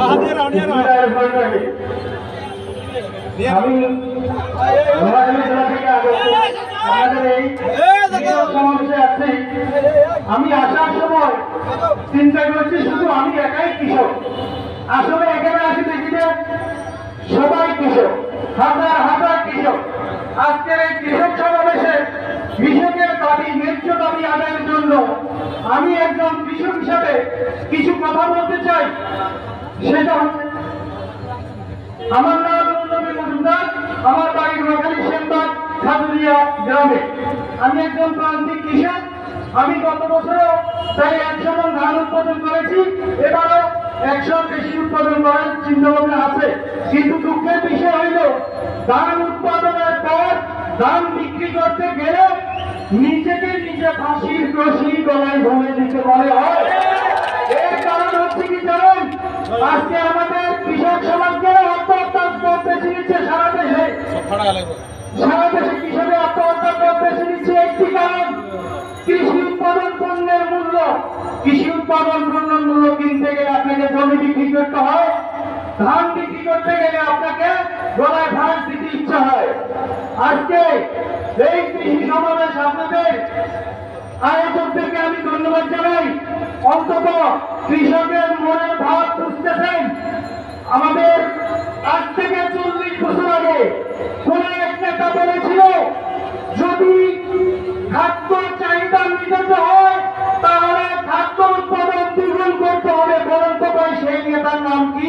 আমি আসার সময় চিন্তা করছি শুধু আমি একাই কৃষক, আসলে এখানে আসি দেখি যে সবাই কৃষক, হাজার হাজার কৃষক। আজকের এই কৃষক সমাবেশে কৃষকের দাবি, ন্যায্য দাবি আদায়ের জন্য আমি একজন কৃষক হিসাবে কিছু কথা বলতে চাই। সেটা হচ্ছে, আমার নাম নবী মজুমদার, আমার বাড়ি নোয়াখালী সেনবাগ খাজুরিয়া গ্রামে। আমি একজন প্রান্তিক কৃষক। আমি গত বছরও প্রায় 100 মণ ধান উৎপাদন করেছি, এবারও 100 বেশি উৎপাদন করার চিন্তা ভাবনা আছে। কিন্তু দুঃখের বিষয় হইল, ধান উৎপাদনের পর ধান বিক্রি করতে গেলে নিজেকে নিজে ফাঁসির রশি গলায় ভরে দিতে বলে হয়। এর কারণ হচ্ছে কি জানেন? আজকে আমাদের কৃষক সমাজকে আত্মহত্যা করতে শিখেছে সারা দেশে। সারা দেশে কৃষকের আত্মহত্যা করতে শিখেছে একটি কারণ, কৃষি উৎপাদন পণ্যের মূল্য। কৃষি উৎপাদন পণ্যের মূল্য কিনতে গেলে আপনাকে জমি বিক্রি করতে হয়, ধান বিক্রি করতে গেলে আপনাকে গলায় ফাঁস দিতে ইচ্ছা হয়। আজকে এই কৃষি সমাবেশ আপনাদের আয়োজকদেরকে আমি ধন্যবাদ জানাই। অন্তত কৃষকের মনের ভাব বুঝতেছেন। আমাদের আজ থেকে 40 বছর আগে কোন এক নেতা বলেছিল, যদি খাদ্য চাহিদা মেটাতে হয় তাহলে খাদ্য উৎপাদন দ্বিগুণ করতে হবে। বলেন তো ভাই, সেই নেতার নাম কি?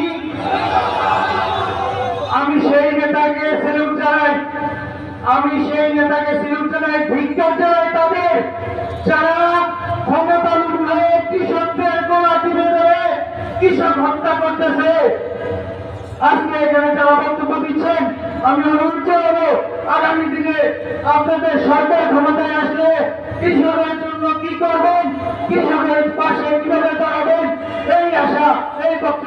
আমি সেই নেতাকে সেলুট জানাই, ধিক্কার জানাই তাদের যারা ক্ষমতা লুটে কৃষকদের গলা টিপে ধরে কৃষক হত্যা করতেছে। আজকে এখানে যারা বক্তব্য দিচ্ছেন, আমি অনুরোধ জানাবো, আগামী দিনে আপনাদের সরকার ক্ষমতায় আসলে কৃষকের জন্য কি করবেন, কৃষকের পাশে কিভাবে দাঁড়াবেন, এই আশা, এই